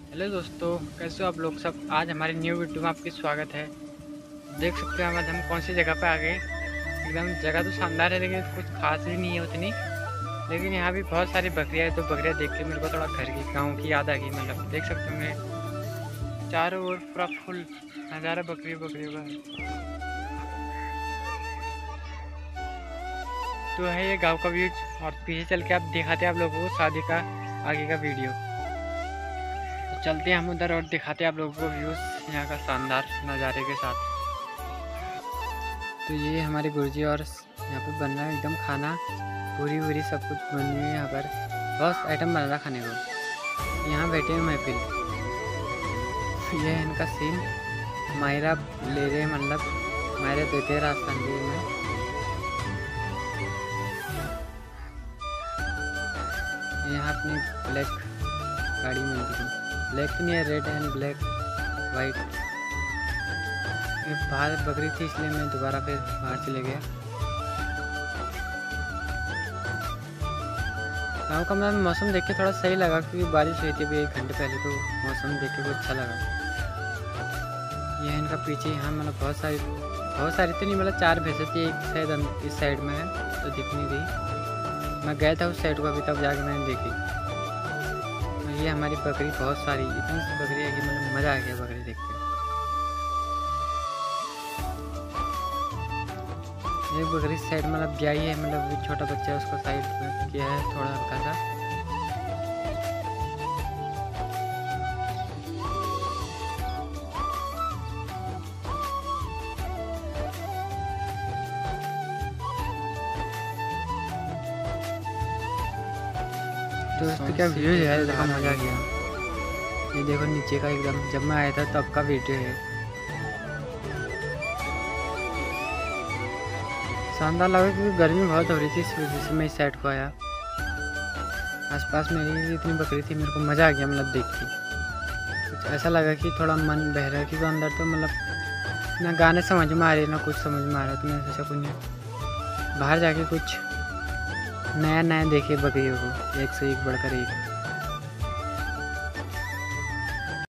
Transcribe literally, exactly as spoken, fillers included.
Hello दोस्तों, कैसे हो आप लोग सब। आज हमारी न्यू वीडियो में आपकी स्वागत है। देख सकते हैं आज हम कौन सी जगह पे आ गए। एकदम जगह तो शानदार है लेकिन कुछ खास भी नहीं है उतनी। लेकिन यहाँ भी बहुत सारी बकरियाँ हैं, तो बकरियाँ देख के मेरे को थोड़ा घर की गाँव की याद आ गई। मतलब देख सकते होंगे चारों ओर पूरा फुल नज़ारा बकरी बकरियों का है। तो है ये गाँव का व्यू। और पीछे चल के आप दिखाते हैं आप लोगों को शादी का आगे का वीडियो। चलते हैं हम उधर और दिखाते हैं आप लोगों को व्यूज़ यहाँ का शानदार नज़ारे के साथ। तो ये हमारे गुरुजी और यहाँ पे बन रहा है एकदम खाना, पूरी वूरी सब कुछ बन रही है। यहाँ पर बहुत आइटम बन रहा खाने को। यहाँ बैठे हैं महफिल। ये है इनका सीन। मायरा ले रहे हैं, मतलब मायरा देते हैं राजस्थान जी में। यहाँ अपनी ब्लैक गाड़ी मिलती है। ब्लैक तो नहीं है, रेड एंड ब्लैक वाइट। ये बाहर बकरी थी इसलिए मैं दोबारा फिर बाहर चले गया। गाँव का मतलब मौसम देख के थोड़ा सही लगा क्योंकि बारिश हुई थी अभी एक घंटे पहले, तो मौसम देख के अच्छा लगा। यह इनका पीछे यहाँ मतलब बहुत सारी बहुत सारी तो नहीं, मतलब चार भैंसें थी। एक शायद इस साइड में है तो दिख नहीं रही। मैं गया था उस साइड को अभी, तब जाके मैंने देखी। ये हमारी बकरी बहुत सारी, इतनी सी बकरी है कि मतलब मज़ा आ गया बकरी देख के। ये बकरी साइड मतलब ब्याई है, मतलब छोटा बच्चा है उसको साइड में किया है थोड़ा हल्का सा। दोस्तों क्या व्यू है, देखो मज़ा आ गया। ये देखो नीचे का एकदम, जब मैं आया था तब का वीडियो है। शानदार लगा क्योंकि गर्मी बहुत हो रही थी, इस वजह से मैं इस साइड को आया। आसपास मेरी भी इतनी बकरी थी, मेरे को मज़ा आ गया मतलब देख के। कुछ ऐसा लगा कि थोड़ा मन बह रहा है क्योंकि अंदर तो मतलब ना गाने समझ में आ रहे ना कुछ समझ में आ रहा, तो मैं सोचा कुछ बाहर जाके कुछ नया नया देखे बकरियों को, एक से एक बढ़कर एक।